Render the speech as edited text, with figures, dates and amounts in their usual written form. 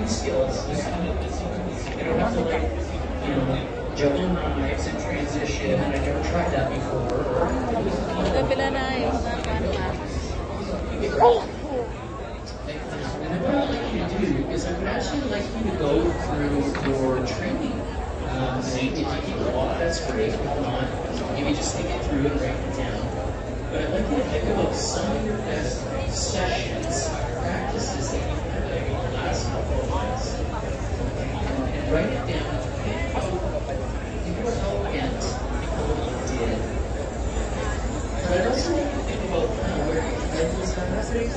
skills. You don't have to like, juggle knives and transition. I never tried that before. Kabila na yung mga kanwa. And then what I'd like you to do is I would actually like you to go through your training. If you keep a lot, that's great. If not, maybe just think it through and write it down. But I'd like you to think about some of your best sessions, practices that you've had over the last couple of months, and write it down